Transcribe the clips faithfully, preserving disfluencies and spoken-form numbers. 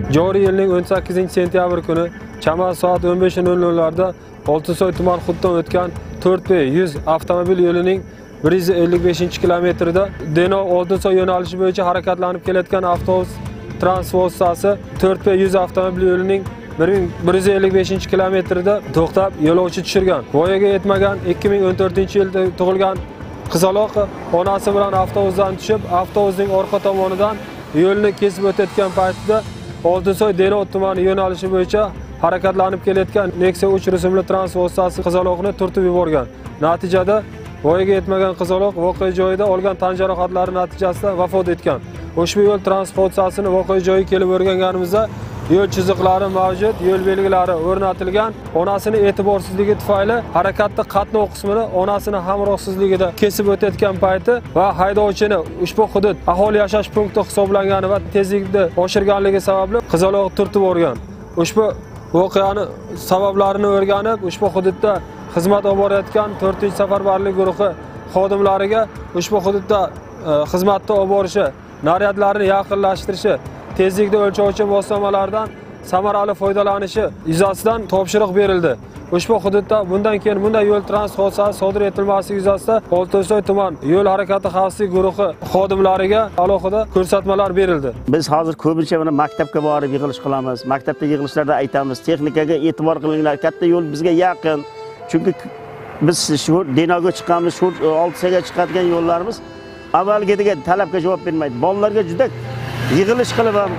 Joriy yilning o'n sakkizinchi sentyabr kuni Chamaz soat o'n besh nol nollarda Oltinsoy tuman hududidan o'tgan to'rt B yuz avtomobil yo'lining bir yuz ellik beshinchi kilometrida Denov Oltinsoy yo'nalishi bo'yicha harakatlanib kelayotgan avtobus transportasi to'rt B yuz avtomobil yo'lining bir yuz ellik beshinchi kilometrida to'xtab yo'lovchi tushirgan. Voyaga yetmagan ikki ming o'n to'rtinchi yilda tug'ilgan qizaloq onasi bilan avtobusdan tushib, avtobusning orqa tomonidan yo'lni kesib o'tayotgan paytida Oltinsoy Denov tumani yo'nalishi bo'yicha harakatlanib kelayotgan Nexia uch rusumli transportasi qizaloqni turtib yuborgan. Natijada voyaga yetmagan qizaloq voqea joyida olgan tan jarohatlari natijasida vafot etgan. Ushbu yo'l transportasining voqea joyiga kelib o'rganganimizda yo'l chiziqlari mavjud, yo'l belgilari o'rnatilgan. Onasining e'tiborsizligi tufayli harakatda qatnov qismini onasining hamrohsizligida kesib o'tayotgan payti va haydovchini ushbu hudud aholi yashash punkti hisoblangani va tezlikni oshirganligi sababli qizaloq turtib yuborgan. Ushbu voqeani sabablarini o'rganib, ushbu hududda xizmat olib borayotgan to'rtinchi safarbarlik guruhi xodimlariga ushbu hududda xizmatni olib borishi, naryadlarni yaqinlashtirishi, tezlikni o'lchovchi vositalardan samarali foydalanishi yuzasidan topshiriq berildi. Ushbu hududda bundan keyin bunday yo'l transport hodisasi sodir etilmasligi yuzasidan Oltinsoy tuman yo'l harakati xavfsizlik guruhi xodimlariga alohida ko'rsatmalar berildi. Biz hozir ko'pincha mana maktabga borib yig'ilish qilamiz. Maktabda yig'ilishlarda aytamiz, texnikaga e'tibor qilinglar, katta yo'l bizga yaqin. Chunki biz shu Denovga chiqamiz, shu Oltinsoyga chiqadigan yo'llarimiz avvalgidek talabga javob bermaydi. Bolalarga juda yig'ilish qilib ham,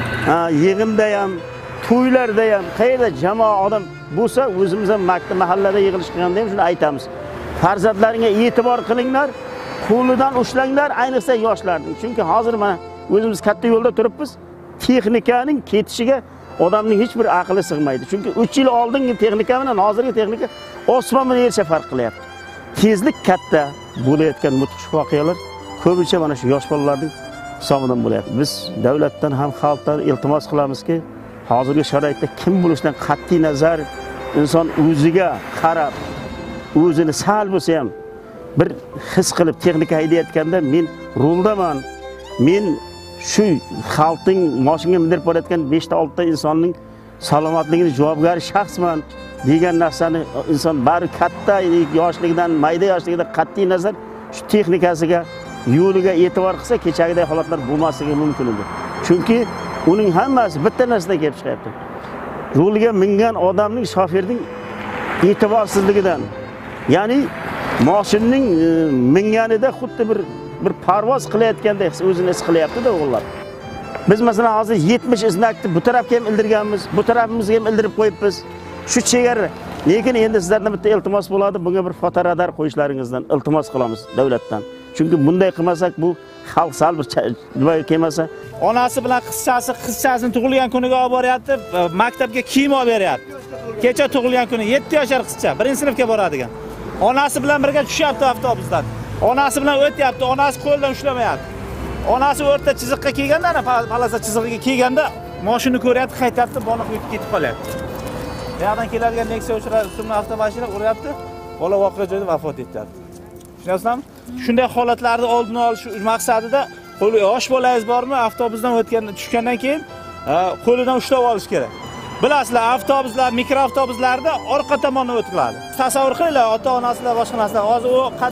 yig'inda ham, to'ylarda ham, qayerda jamoa odam bo'lsa, o'zimiz ham maktab mahallada yig'ilish qilganda ham shuni aytamiz. Farzandlaringga e'tibor qilinglar, qo'lidan ushlanglar, ayniqsa yoshlarning. Chunki hozir mana o'zimiz katta yo'lda turibmiz, texnikaning ketishiga odamning hech bir aqli sig'maydi. Chunki uch yil oldingi texnika bilan hozirgi texnika osmon bilan yer farq qilyapti. Tezlik katta bo'layotgan mudhish voqealar ko'pincha mana shu yosh bolalarning hisobidan bo'lyapti. Biz davlatdan ham xalqdan iltimos qilamizki, hozirgi sharoitda kim bo'lishidan qat'iy nazar inson o'ziga qarab, o'zini sal bo'lsa ham bir his qilib texnika haydayotganda men ruldaman, men shu xalqning mashinaga mindirib borayotgan besh ta olti ta insonning salomatligiga javobgar shaxsman degan narsani inson bari katta yoshligidan, mayda yoshligidan qat'iy nazar shu texnikasiga, yo'liga e'tibor qilsa, kechagidek holatlar bo'lmasligi mumkin edi. Chunki uning hammasi bitta narsadan kelib chiqyapti. Yo'lga mingan odamning, shoferning e'tiborsizligidan. Ya'ni mashinaning minganida xuddi bir bir parvoz qilayotgandek o'zini his qilyapti-da o'g'illar. Biz masalan hozir yetmish iznakni bu tarafga ham ildirganmiz, bu tarafimizga ham ildirib qo'yibmiz. Shu chegara. Lekin endi sizlardan bitta iltimos bo'ladi, bunga bir fotoradar qo'yishlaringizdan iltimos qilamiz davlatdan. Chunki bunday qilmasak bu xalq sal bir nimaga kelmasa, onasi bilan qizchasi, qizchasini tug'ilgan kuniga olib boryapti, maktabga kiyim olib beryapti. Kecha tug'ilgan kuni yetti yoshar qizcha, birinchi sinfga boradigan. Onasi bilan birga tushyapti avtobusdan. Onasi bilan o'tyapti, onasi qo'ldan ushlamayapti. Onasi o'rta chiziqqa kelganda, ana palasa chizig'iga kelganda mashina ko'ryapti, qaytyapti, bola qo'yib ketib qolyapti. Bu yerdan keladigan Nexia uch rusumli avtomashina uryapti, bola voqea joyida vafot etyapti. Tushunasizmi? Shunday holatlarni oldini olish maqsadida qo'li yosh bolangiz bormi, avtobusdan o'tganda tushgandan keyin qo'lidan ushlab olish kerak. Bilasizlar, avtobuslar, mikroavtobuslarda orqa tomondan o'tiladi. Tasavvur qilinglar, ota-onasilar, boshqa narsalar. Hozir u